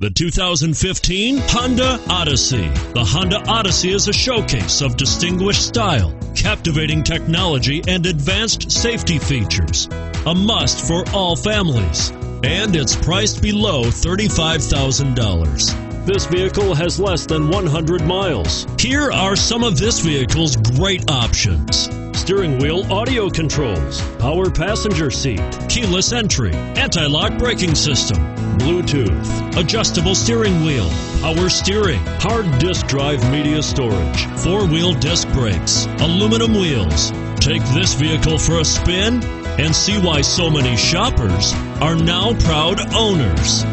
The 2015 Honda Odyssey. The Honda Odyssey is a showcase of distinguished style, captivating technology, and advanced safety features. A must for all families. And it's priced below $35,000. This vehicle has less than 100 miles. Here are some of this vehicle's great options: steering wheel audio controls, power passenger seat, keyless entry, anti-lock braking system, Bluetooth, adjustable steering wheel, power steering, hard disk drive media storage, four-wheel disc brakes, aluminum wheels. Take this vehicle for a spin and see why so many shoppers are now proud owners.